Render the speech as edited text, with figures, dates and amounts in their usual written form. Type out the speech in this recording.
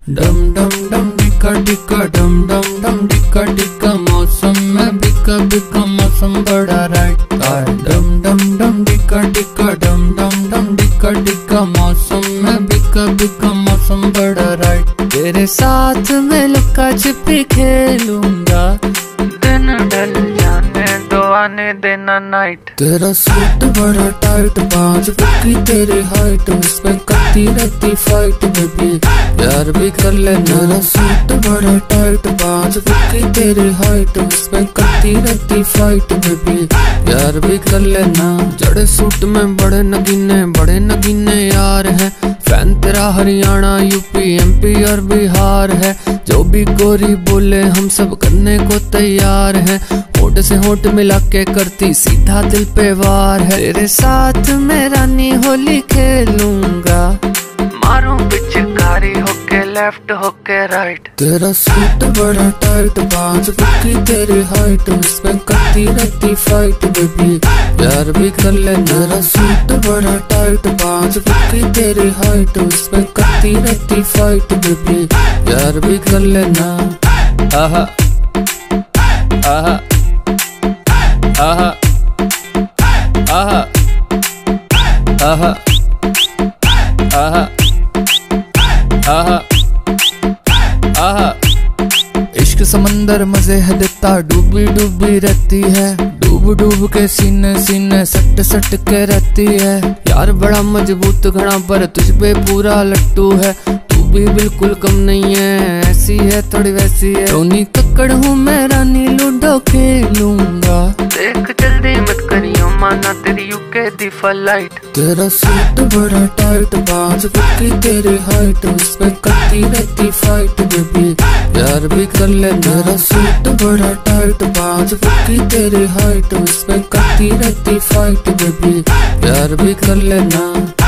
डम डम डम डिका डिका डम डम डम डिका डिका मौसम में बिका बिका मौसम बड़ा राइट। डम डम डम डिका डिका डम डम डम डिका डिका मौसम में बिका बिका मौसम बड़ा राइट। तेरे साथ मैं लुका छिपी खेलूंगा, दिन ढल जाने दो आने देना नाइट। तेरा सूट बड़ा टाइट, 5 फुट की तेरी हाइट, उस पे करती रहती फाइट बेबी प्यार भी कर लेना। तेरा सूट बड़ा टाइट, 5 फुट की तेरी हाइट, उस पे करती रहती फाइट बेबी प्यार भी कर लेना। जड़े सूट में बड़े नगीने यार हैं, फैन तेरा हरियाणा यूपी एमपी और बिहार है। जो भी गोरी बोले हम सब करने को तैयार हैं, होठ से होठ मिला के करती सीधा दिल पे वार है। तेरे साथ मैं रानी होली खेलूंगा, मारूं पिचकारी होके लेफ्ट होके राइट। तेरा सूट बड़ा टाइट, 5 फुट की तेरी हाइट, उस पे करती रहती फाइट बेबी प्यार भी कर लेना। तेरा सूट बड़ा टाइट, 5 फुट की तेरी हाइट, उस पे करती रहती फाइट बेबी प्यार भी कर लेना। आहा आहा आहा आहा आहा आहा आहा आहा। इश्क समंदर मजे है देता, डूबी डूबी रहती है, डूब डूब के सीने सीने सट सट के रहती है। यार बड़ा मजबूत घड़ा पर तुझ पे पूरा लट्टू है, तू भी बिल्कुल कम नहीं है, ऐसी है थोड़ी वैसी है। टोनी कक्कड़ हूँ मैं, रानी लूडो खेलूंगा, देख जल्दी मत करियो माना तेरी यूके दी फ्लाइट। तेरा सूट बड़ा टाइट, 5 फुट की तेरी हाइट, उस पे करती रहती फाइट बेबी प्यार भी कर ले। तेरा सूट बड़ा टाइट, 5 फुट की तेरी हाइट, उस पे करती रहती फाइट बेबी प्यार भी कर लेना।